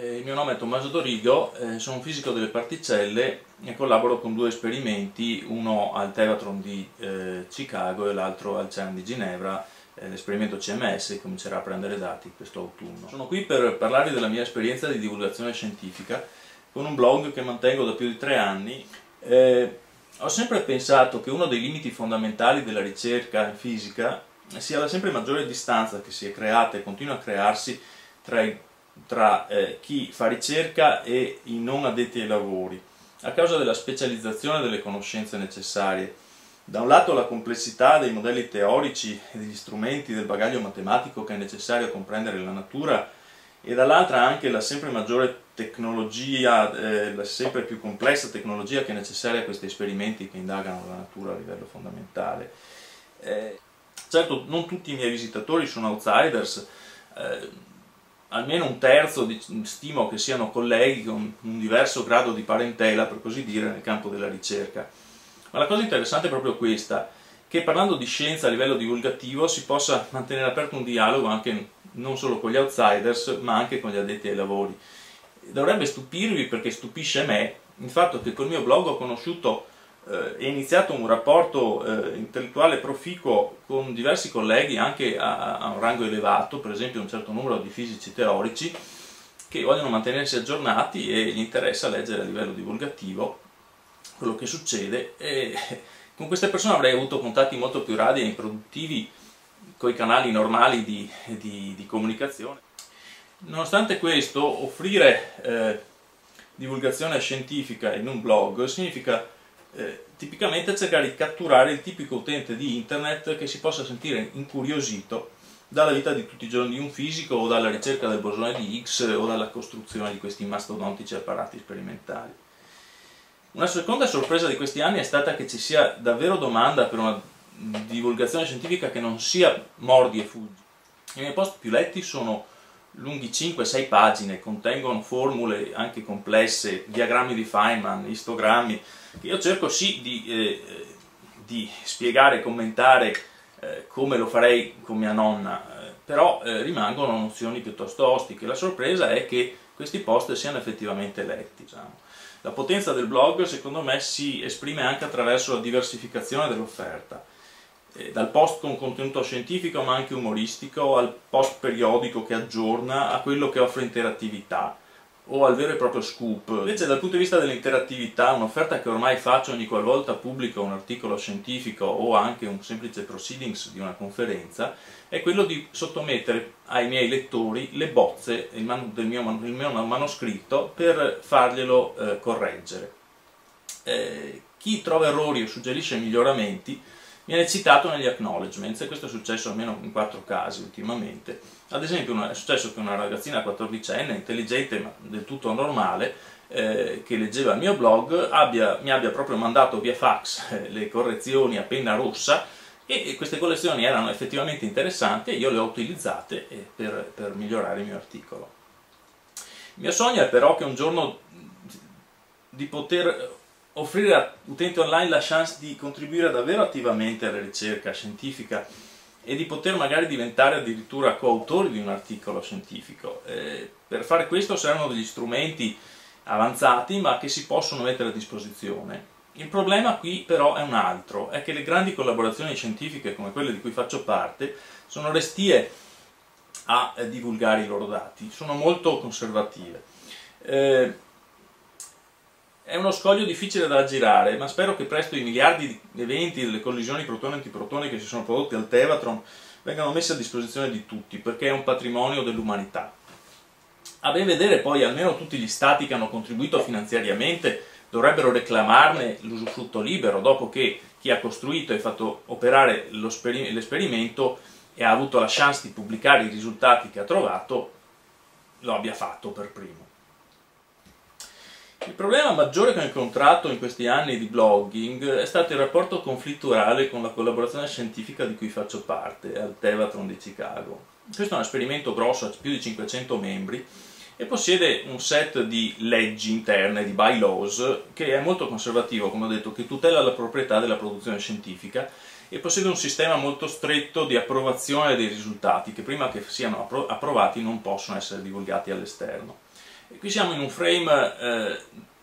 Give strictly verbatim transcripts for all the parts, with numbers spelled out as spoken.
Eh, il mio nome è Tommaso Dorigo, eh, sono un fisico delle particelle e collaboro con due esperimenti, uno al Tevatron di eh, Chicago e l'altro al CERN di Ginevra, eh, l'esperimento C M S che comincerà a prendere dati questo autunno. Sono qui per parlarvi della mia esperienza di divulgazione scientifica con un blog che mantengo da più di tre anni. Eh, ho sempre pensato che uno dei limiti fondamentali della ricerca in fisica sia la sempre maggiore distanza che si è creata e continua a crearsi tra i tra eh, chi fa ricerca e i non addetti ai lavori, a causa della specializzazione delle conoscenze necessarie. Da un lato la complessità dei modelli teorici e degli strumenti del bagaglio matematico che è necessario a comprendere la natura, e dall'altra anche la sempre maggiore tecnologia, eh, la sempre più complessa tecnologia che è necessaria a questi esperimenti che indagano la natura a livello fondamentale. Eh, certo, non tutti i miei visitatori sono outsiders, eh, almeno un terzo di, stimo che siano colleghi con un diverso grado di parentela, per così dire, nel campo della ricerca. Ma la cosa interessante è proprio questa, che parlando di scienza a livello divulgativo si possa mantenere aperto un dialogo anche non solo con gli outsiders, ma anche con gli addetti ai lavori. Dovrebbe stupirvi, perché stupisce me, il fatto che col mio blog ho conosciuto eh, e iniziato un rapporto eh, intellettuale proficuo con diversi colleghi anche a, a un rango elevato, per esempio un certo numero di fisici teorici che vogliono mantenersi aggiornati e gli interessa leggere a livello divulgativo quello che succede, e con queste persone avrei avuto contatti molto più radii e produttivi con i canali normali di, di, di comunicazione. Nonostante questo, offrire eh, divulgazione scientifica in un blog significa Eh, tipicamente cercare di catturare il tipico utente di internet che si possa sentire incuriosito dalla vita di tutti i giorni di un fisico, o dalla ricerca del bosone di Higgs, o dalla costruzione di questi mastodontici apparati sperimentali. Una seconda sorpresa di questi anni è stata che ci sia davvero domanda per una divulgazione scientifica che non sia mordi e fuggi. I miei post più letti sono lunghi cinque sei pagine, contengono formule anche complesse, diagrammi di Feynman, istogrammi, che io cerco sì di, eh, di spiegare e commentare eh, come lo farei con mia nonna, eh, però eh, rimangono nozioni piuttosto ostiche. La sorpresa è che questi post siano effettivamente letti. Diciamo. La potenza del blog, secondo me, si esprime anche attraverso la diversificazione dell'offerta. Dal post con contenuto scientifico ma anche umoristico, al post periodico che aggiorna, a quello che offre interattività o al vero e proprio scoop. Invece dal punto di vista dell'interattività, un'offerta che ormai faccio ogni qualvolta pubblico un articolo scientifico o anche un semplice proceedings di una conferenza, è quello di sottomettere ai miei lettori le bozze del mio, del mio manoscritto per farglielo eh, correggere. Eh, chi trova errori o suggerisce miglioramenti viene citato negli acknowledgements, e questo è successo almeno in quattro casi ultimamente. Ad esempio è successo che una ragazzina quattordicenne, intelligente ma del tutto normale, eh, che leggeva il mio blog, abbia, mi abbia proprio mandato via fax eh, le correzioni a penna rossa, e queste correzioni erano effettivamente interessanti e io le ho utilizzate eh, per, per migliorare il mio articolo. Il mio sogno è però che un giorno di poter offrire a utenti online la chance di contribuire davvero attivamente alla ricerca scientifica e di poter magari diventare addirittura coautori di un articolo scientifico. Eh, per fare questo servono degli strumenti avanzati ma che si possono mettere a disposizione. Il problema qui però è un altro, è che le grandi collaborazioni scientifiche come quelle di cui faccio parte sono restie a eh, divulgare i loro dati, sono molto conservative. Eh, È uno scoglio difficile da aggirare, ma spero che presto i miliardi di eventi delle collisioni protone-antiprotone che si sono prodotti al Tevatron vengano messi a disposizione di tutti, perché è un patrimonio dell'umanità. A ben vedere poi almeno tutti gli stati che hanno contribuito finanziariamente dovrebbero reclamarne l'usufrutto libero, dopo che chi ha costruito e fatto operare l'esperimento e ha avuto la chance di pubblicare i risultati che ha trovato, lo abbia fatto per primo. Il problema maggiore che ho incontrato in questi anni di blogging è stato il rapporto conflittuale con la collaborazione scientifica di cui faccio parte, al Tevatron di Chicago. Questo è un esperimento grosso, ha più di cinquecento membri, e possiede un set di leggi interne, di bylaws, che è molto conservativo, come ho detto, che tutela la proprietà della produzione scientifica, e possiede un sistema molto stretto di approvazione dei risultati, che prima che siano appro- approvati non possono essere divulgati all'esterno. E qui siamo in un frame eh,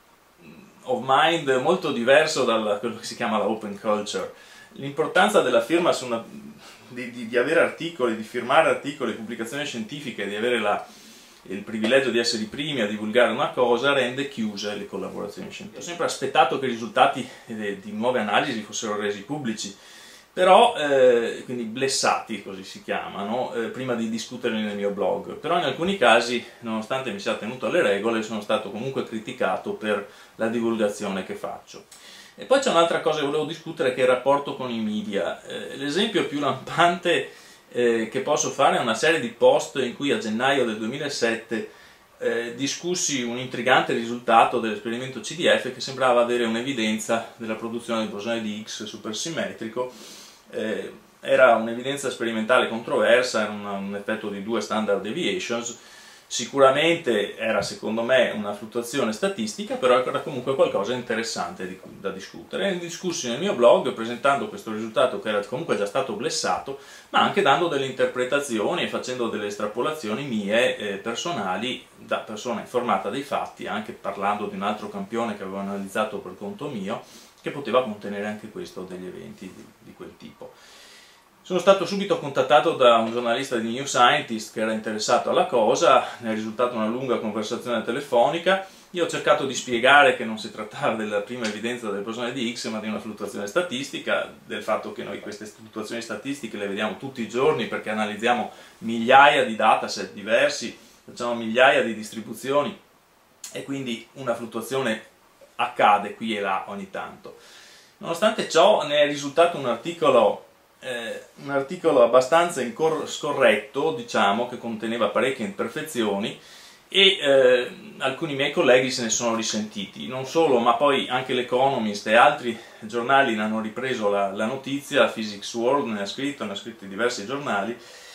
of mind molto diverso da quello che si chiama la open culture. L'importanza della firma su una, di, di, di avere articoli, di firmare articoli, pubblicazioni scientifiche, di avere la, il privilegio di essere i primi a divulgare una cosa, rende chiuse le collaborazioni scientifiche. Ho sempre aspettato che i risultati di, di nuove analisi fossero resi pubblici, però, eh, quindi blessati, così si chiamano, eh, prima di discuterli nel mio blog. Però in alcuni casi, nonostante mi sia tenuto alle regole, sono stato comunque criticato per la divulgazione che faccio. E poi c'è un'altra cosa che volevo discutere, che è il rapporto con i media. Eh, l'esempio più lampante eh, che posso fare è una serie di post in cui a gennaio del duemilasette eh, discussi un intrigante risultato dell'esperimento C D F che sembrava avere un'evidenza della produzione del bosone di Higgs supersimmetrico. Eh, era un'evidenza sperimentale controversa, era un, un effetto di due standard deviations. Sicuramente era, secondo me, una fluttuazione statistica, però era comunque qualcosa di interessante di, da discutere. E discussi nel mio blog presentando questo risultato che era comunque già stato blessato, ma anche dando delle interpretazioni e facendo delle estrapolazioni mie eh, personali, da persona informata dei fatti, anche parlando di un altro campione che avevo analizzato per conto mio, che poteva contenere anche questo degli eventi di, di quel tipo. Sono stato subito contattato da un giornalista di New Scientist che era interessato alla cosa, ne è risultata una lunga conversazione telefonica. Io ho cercato di spiegare che non si trattava della prima evidenza del bosone di Higgs, ma di una fluttuazione statistica, del fatto che noi queste fluttuazioni statistiche le vediamo tutti i giorni perché analizziamo migliaia di dataset diversi, facciamo migliaia di distribuzioni e quindi una fluttuazione accade qui e là ogni tanto. Nonostante ciò ne è risultato un articolo Eh, un articolo abbastanza scorretto, diciamo, che conteneva parecchie imperfezioni e eh, alcuni miei colleghi se ne sono risentiti, non solo, ma poi anche l'Economist e altri giornali ne hanno ripreso la, la notizia, Physics World ne ha scritto, ne ha scritto diversi giornali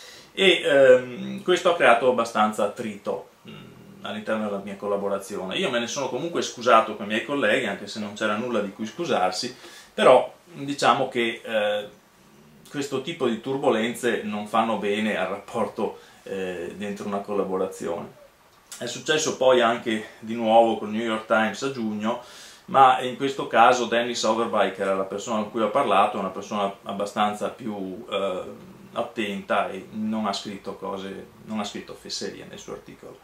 e ehm, questo ha creato abbastanza attrito mh, all'interno della mia collaborazione. Io me ne sono comunque scusato con i miei colleghi, anche se non c'era nulla di cui scusarsi, però diciamo che eh, questo tipo di turbolenze non fanno bene al rapporto eh, dentro una collaborazione. È successo poi anche di nuovo con il New York Times a giugno, ma in questo caso Dennis Overby, che era la persona con cui ho parlato, è una persona abbastanza più eh, attenta e non ha scritto cose, non ha scritto fesserie nel suo articolo.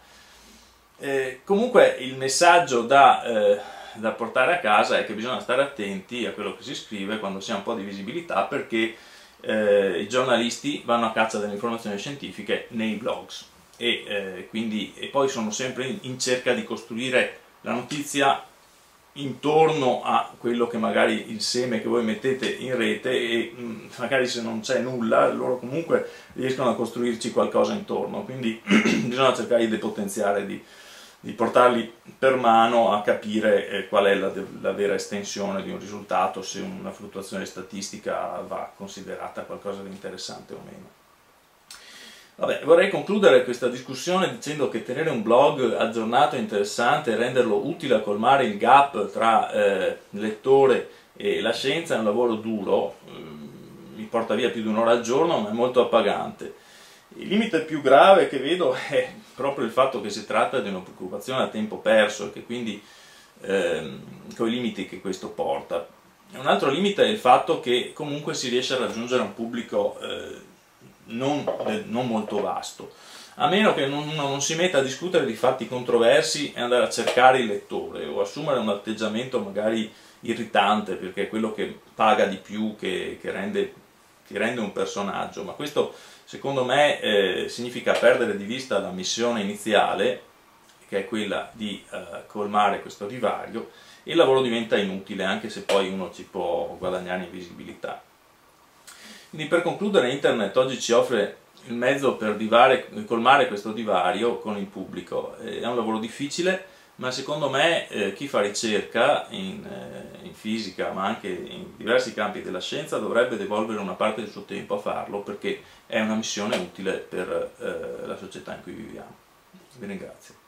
Eh, comunque il messaggio da, eh, da portare a casa è che bisogna stare attenti a quello che si scrive quando si ha un po' di visibilità, perché Eh, i giornalisti vanno a caccia delle informazioni scientifiche nei blogs e, eh, quindi, e poi sono sempre in, in cerca di costruire la notizia intorno a quello che magari il seme che voi mettete in rete e mh, magari se non c'è nulla loro comunque riescono a costruirci qualcosa intorno, quindi bisogna cercare di depotenziare, di, di portarli per mano a capire eh, qual è la, la vera estensione di un risultato, se una fluttuazione statistica va considerata qualcosa di interessante o meno. Vabbè, vorrei concludere questa discussione dicendo che tenere un blog aggiornato e interessante e renderlo utile a colmare il gap tra eh, lettore e la scienza è un lavoro duro, eh, mi porta via più di un'ora al giorno, ma è molto appagante. Il limite più grave che vedo è proprio il fatto che si tratta di una preoccupazione a tempo perso e che quindi ehm, con i limiti che questo porta. Un altro limite è il fatto che comunque si riesce a raggiungere un pubblico eh, non, eh, non molto vasto, a meno che non, non si metta a discutere di fatti controversi e andare a cercare il lettore o assumere un atteggiamento magari irritante, perché è quello che paga di più, che, che rende, ti rende un personaggio, ma questo secondo me eh, significa perdere di vista la missione iniziale, che è quella di eh, colmare questo divario, e il lavoro diventa inutile, anche se poi uno ci può guadagnare in visibilità. Quindi per concludere, Internet oggi ci offre il mezzo per divare, colmare questo divario con il pubblico. È un lavoro difficile, ma secondo me eh, chi fa ricerca in, eh, in fisica, ma anche in diversi campi della scienza, dovrebbe devolvere una parte del suo tempo a farlo, perché è una missione utile per eh, la società in cui viviamo. Vi ringrazio.